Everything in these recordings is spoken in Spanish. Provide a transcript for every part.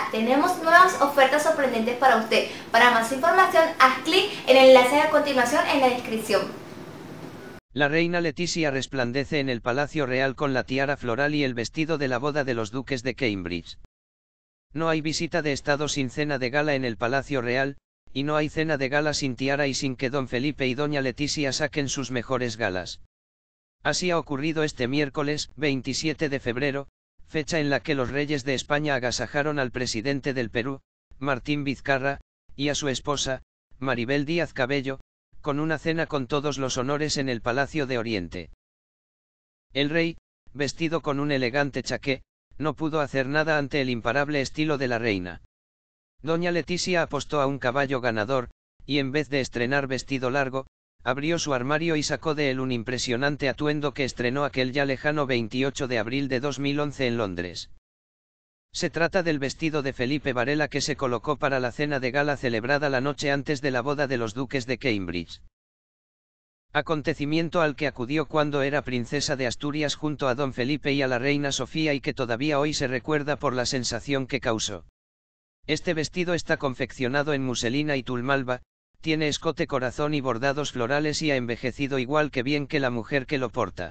Tenemos nuevas ofertas sorprendentes para usted. Para más información, haz clic en el enlace a continuación en la descripción. La reina Letizia resplandece en el Palacio Real con la tiara floral y el vestido de la boda de los duques de Cambridge. No hay visita de Estado sin cena de gala en el Palacio Real, y no hay cena de gala sin tiara y sin que don Felipe y doña Letizia saquen sus mejores galas. Así ha ocurrido este miércoles, 27 de febrero, fecha en la que los reyes de España agasajaron al presidente del Perú, Martín Vizcarra, y a su esposa, Maribel Díaz Cabello, con una cena con todos los honores en el Palacio de Oriente. El rey, vestido con un elegante chaqué, no pudo hacer nada ante el imparable estilo de la reina. Doña Letizia apostó a un caballo ganador, y en vez de estrenar vestido largo, abrió su armario y sacó de él un impresionante atuendo que estrenó aquel ya lejano 28 de abril de 2011 en Londres. Se trata del vestido de Felipe Varela que se colocó para la cena de gala celebrada la noche antes de la boda de los duques de Cambridge. Acontecimiento al que acudió cuando era princesa de Asturias junto a don Felipe y a la reina Sofía y que todavía hoy se recuerda por la sensación que causó. Este vestido está confeccionado en muselina y tul malva, tiene escote corazón y bordados florales y ha envejecido igual que bien que la mujer que lo porta.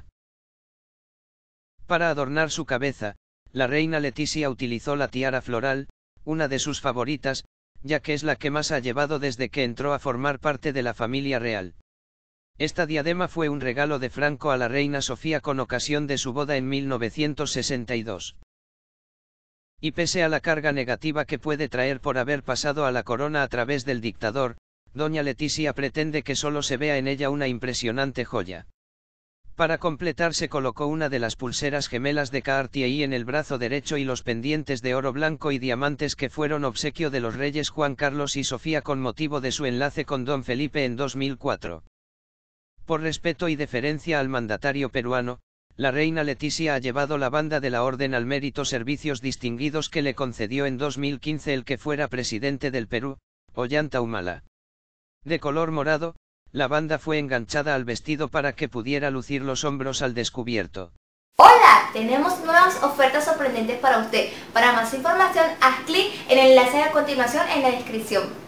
Para adornar su cabeza, la reina Letizia utilizó la tiara floral, una de sus favoritas, ya que es la que más ha llevado desde que entró a formar parte de la familia real. Esta diadema fue un regalo de Franco a la reina Sofía con ocasión de su boda en 1962. Y pese a la carga negativa que puede traer por haber pasado a la corona a través del dictador, doña Letizia pretende que solo se vea en ella una impresionante joya. Para completar se colocó una de las pulseras gemelas de Cartier en el brazo derecho y los pendientes de oro blanco y diamantes que fueron obsequio de los reyes Juan Carlos y Sofía con motivo de su enlace con don Felipe en 2004. Por respeto y deferencia al mandatario peruano, la reina Letizia ha llevado la banda de la Orden al Mérito Servicios Distinguidos que le concedió en 2015 el que fuera presidente del Perú, Ollanta Humala. De color morado, la banda fue enganchada al vestido para que pudiera lucir los hombros al descubierto. Hola, tenemos nuevas ofertas sorprendentes para usted. Para más información, haz clic en el enlace a continuación en la descripción.